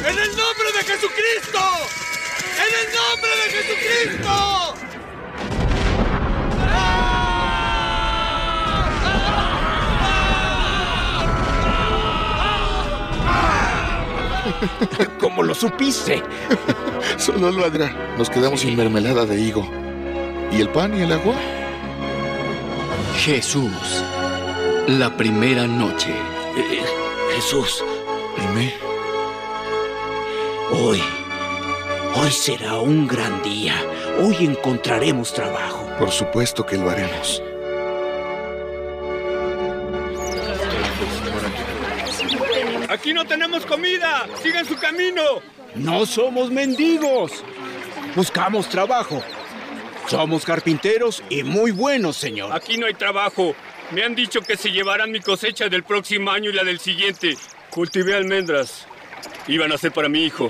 ¡En el nombre de Jesucristo! ¡En el nombre de Jesucristo! ¿Cómo lo supiste? Solo ladra. Nos quedamos sin mermelada de higo. ¿Y el pan y el agua? Jesús, la primera noche. Jesús, Dime. hoy será un gran día. Hoy encontraremos trabajo. Por supuesto que lo haremos. ¡Aquí no tenemos comida! ¡Sigan su camino! No somos mendigos. Buscamos trabajo. Somos carpinteros y muy buenos, señor. Aquí no hay trabajo. Me han dicho que se llevarán mi cosecha del próximo año y la del siguiente. Cultivé almendras. Iban a ser para mi hijo.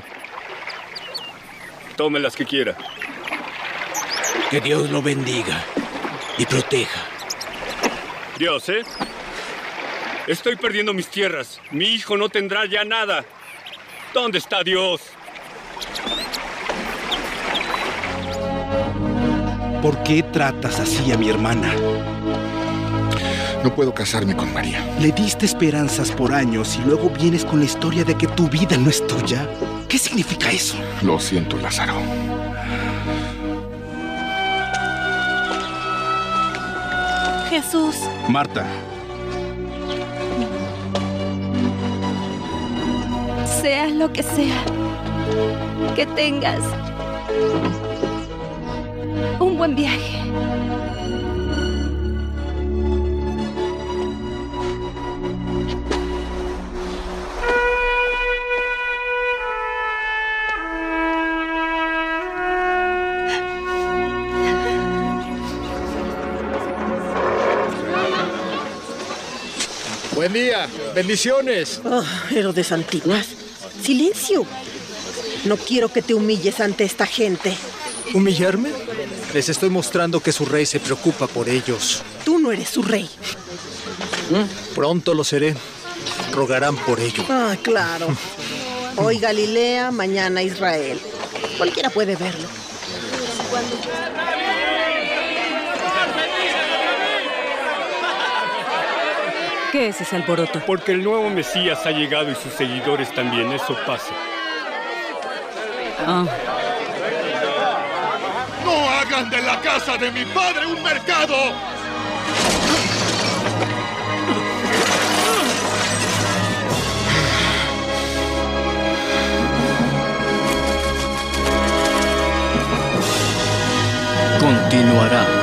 Tome las que quiera. Que Dios lo bendiga y proteja. Dios, ¿eh? Estoy perdiendo mis tierras. Mi hijo no tendrá ya nada. ¿Dónde está Dios? ¿Por qué tratas así a mi hermana? No puedo casarme con María. Le diste esperanzas por años y luego vienes con la historia de que tu vida no es tuya. ¿Qué significa eso? Lo siento, Lázaro. Jesús, Marta, sea lo que sea, que tengas un buen viaje. Buen día, bendiciones. Oh, Herodes Antipas, silencio. No quiero que te humilles ante esta gente. ¿Humillarme? Les estoy mostrando que su rey se preocupa por ellos. Tú no eres su rey. Pronto lo seré. Rogarán por ello. Ah, claro. Hoy Galilea, mañana Israel. Cualquiera puede verlo. ¿Qué es ese alboroto? Porque el nuevo Mesías ha llegado y sus seguidores también. Eso pasa. Ah, ¡No hagan de la casa de mi padre un mercado! Continuará.